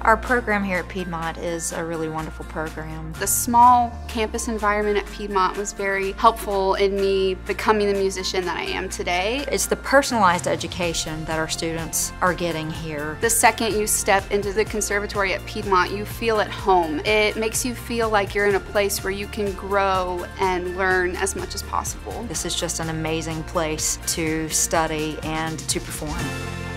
Our program here at Piedmont is a really wonderful program. The small campus environment at Piedmont was very helpful in me becoming the musician that I am today. It's the personalized education that our students are getting here. The second you step into the conservatory at Piedmont, you feel at home. It makes you feel like you're in a place where you can grow and learn as much as possible. This is just an amazing place to study and to perform.